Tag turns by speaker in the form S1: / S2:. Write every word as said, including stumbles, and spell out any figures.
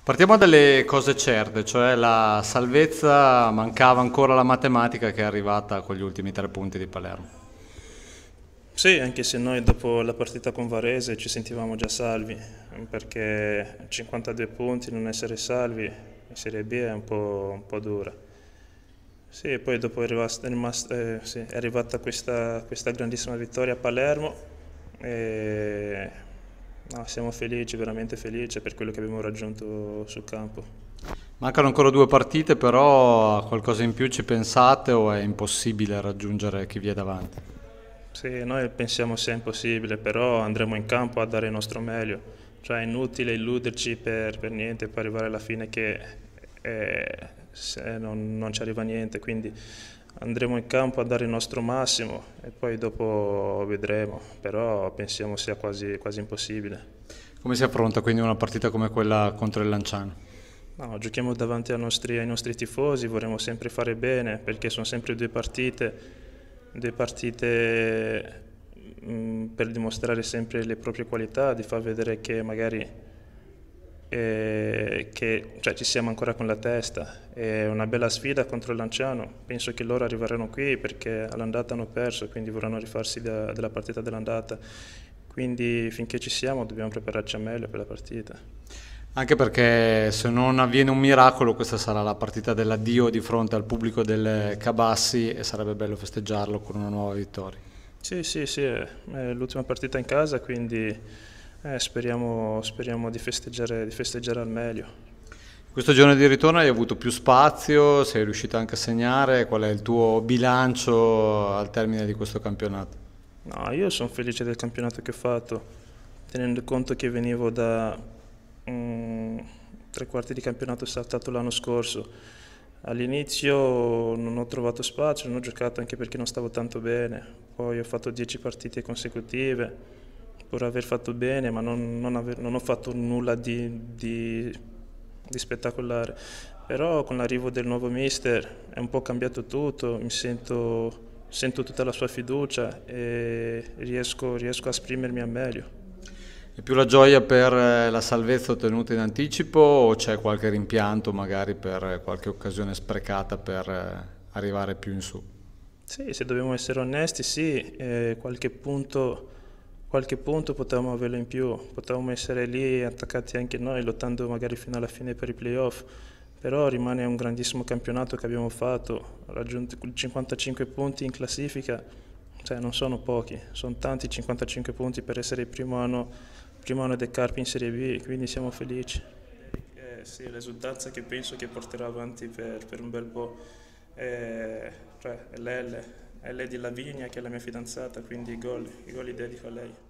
S1: Partiamo dalle cose certe, cioè la salvezza, mancava ancora la matematica che è arrivata con gli ultimi tre punti di Palermo.
S2: Sì, anche se noi dopo la partita con Varese ci sentivamo già salvi, perché cinquantadue punti, non essere salvi in Serie B è un po', un po' dura. Sì, e poi dopo è, rimasta, è, rimasta- eh, sì, è arrivata questa, questa grandissima vittoria a Palermo e no, siamo felici, veramente felici per quello che abbiamo raggiunto sul campo.
S1: Mancano ancora due partite, però a qualcosa in più ci pensate o è impossibile raggiungere chi vi è davanti?
S2: Sì, noi pensiamo sia impossibile, però andremo in campo a dare il nostro meglio. Cioè è inutile illuderci per, per niente, per arrivare alla fine che eh, se non, non ci arriva niente. Quindi andremo in campo a dare il nostro massimo e poi dopo vedremo, però pensiamo sia quasi, quasi impossibile.
S1: Come si affronta quindi una partita come quella contro il Lanciano?
S2: No, giochiamo davanti ai nostri, ai nostri tifosi, vorremmo sempre fare bene perché sono sempre due partite, due partite mh, per dimostrare sempre le proprie qualità, di far vedere che magari eh, che, cioè, ci siamo ancora con la testa. È una bella sfida contro il Lanciano, penso che loro arriveranno qui perché all'andata hanno perso, quindi vorranno rifarsi da, della partita dell'andata. Quindi finché ci siamo dobbiamo prepararci a meglio per la partita.
S1: Anche perché se non avviene un miracolo, questa sarà la partita dell'addio di fronte al pubblico del Cabassi e sarebbe bello festeggiarlo con una nuova vittoria.
S2: Sì, sì, sì, è è l'ultima partita in casa, quindi eh, speriamo, speriamo di festeggiare, di festeggiare al meglio.
S1: Questo giorno di ritorno hai avuto più spazio, sei riuscito anche a segnare, qual è il tuo bilancio al termine di questo campionato?
S2: No, io sono felice del campionato che ho fatto, tenendo conto che venivo da mm, tre quarti di campionato saltato l'anno scorso. All'inizio non ho trovato spazio, non ho giocato anche perché non stavo tanto bene, poi ho fatto dieci partite consecutive, pur aver fatto bene, ma non, non aver- non ho fatto nulla di, di- di spettacolare. Però con l'arrivo del nuovo mister è un po' cambiato tutto, mi sento, sento tutta la sua fiducia e riesco, riesco a esprimermi al meglio.
S1: È più la gioia per eh, la salvezza ottenuta in anticipo o c'è qualche rimpianto magari per eh, qualche occasione sprecata per eh, arrivare più in su?
S2: Sì, se dobbiamo essere onesti, sì, eh, qualche punto, qualche punto potevamo averlo in più, potevamo essere lì attaccati anche noi, lottando magari fino alla fine per i playoff, però rimane un grandissimo campionato che abbiamo fatto, raggiunto cinquantacinque punti in classifica, cioè non sono pochi, sono tanti cinquantacinque punti per essere il primo anno, primo anno dei Carpi in Serie B, quindi siamo felici. Eh, sì, l'esultanza che penso che porterò avanti per, per un bel po'. Eh, cioè, è l'L, L di Lavinia che è la mia fidanzata, quindi i gol, i gol li dedico a lei.